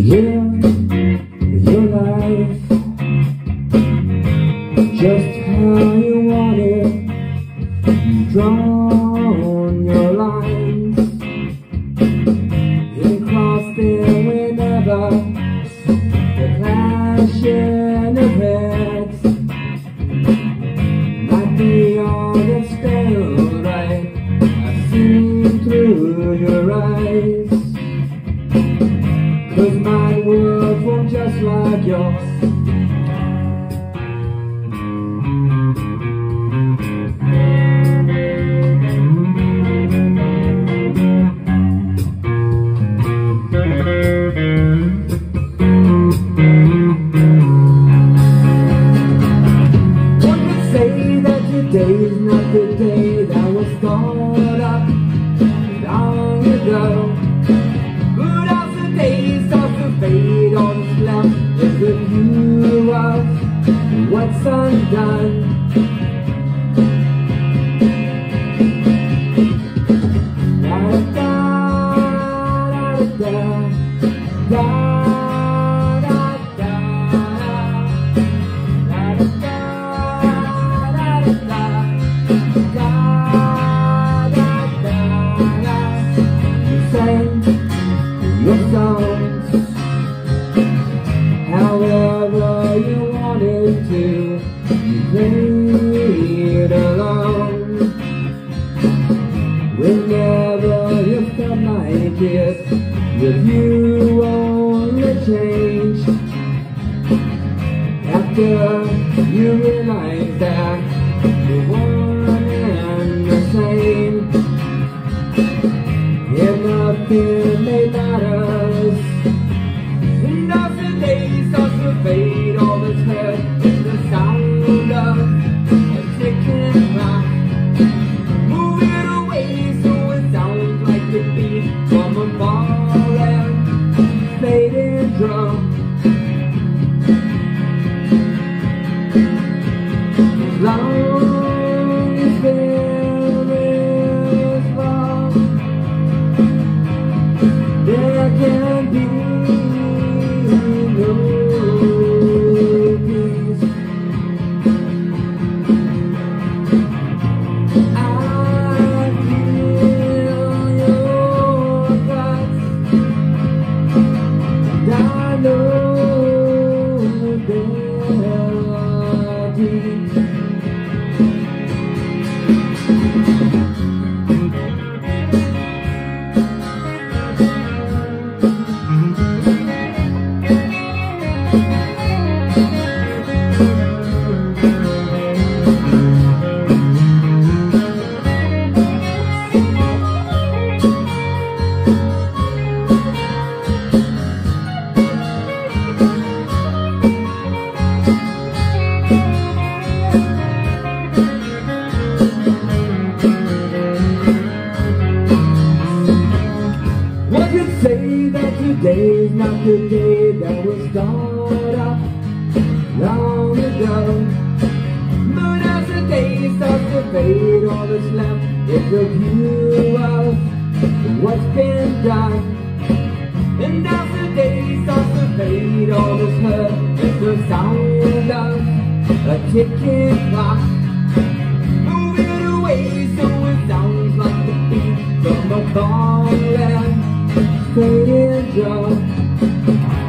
your life just how you want it. You've drawn your lines, you cross them whenever the clashing of heads might be all that's still right. I've seen through your eyes, 'cause my world formed just like yours. One could say that today's not the day that was thought up long ago. But as the days start to fade, all that's left is the view of what's undone. Your songs however you wanted to, you played along. Whenever you felt like it, your view only changed after you realized that you weren't the same. And nothing made matters, and as the days start to fade, all that's heard is the sound of a ticking clock, moving away so it sounds like the beat from a falling fading drum. As long as there is love, there can be no peace. I feel your guts, and I know they're deep. Say that today's not the day that was thought up long ago. But as the day starts to fade, all that's left is the view of what's been done. And as the day starts to fade, all that's heard is the sound of a ticking clock, moving away so it sounds like the beat from a falling fading drum.